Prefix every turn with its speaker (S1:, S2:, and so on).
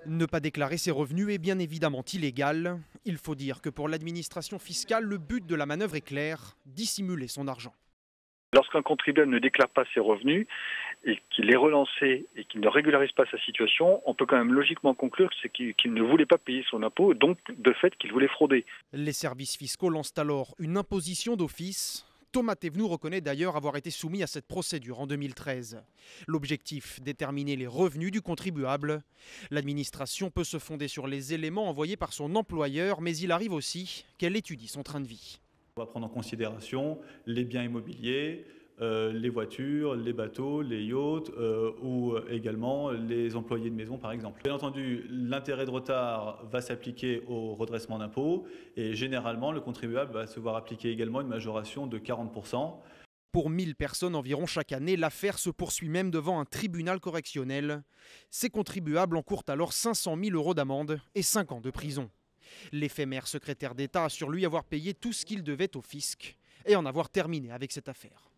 S1: Ne pas déclarer ses revenus est bien évidemment illégal. Il faut dire que pour l'administration fiscale, le but de la manœuvre est clair, dissimuler son argent.
S2: Lorsqu'un contribuable ne déclare pas ses revenus et qu'il est relancé et qu'il ne régularise pas sa situation, on peut quand même logiquement conclure qu'il ne voulait pas payer son impôt, donc de fait qu'il voulait frauder.
S1: Les services fiscaux lancent alors une imposition d'office. Thomas Thévenoud reconnaît d'ailleurs avoir été soumis à cette procédure en 2013. L'objectif, déterminer les revenus du contribuable. L'administration peut se fonder sur les éléments envoyés par son employeur, mais il arrive aussi qu'elle étudie son train de vie.
S3: On va prendre en considération les biens immobiliers, les voitures, les bateaux, les yachts ou également les employés de maison par exemple. Bien entendu, l'intérêt de retard va s'appliquer au redressement d'impôt et généralement le contribuable va se voir appliquer également une majoration de 40%.
S1: Pour 1000 personnes environ chaque année, l'affaire se poursuit même devant un tribunal correctionnel. Ces contribuables encourent alors 500 000 € d'amende et 5 ans de prison. L'éphémère secrétaire d'État assure lui avoir payé tout ce qu'il devait au fisc et en avoir terminé avec cette affaire.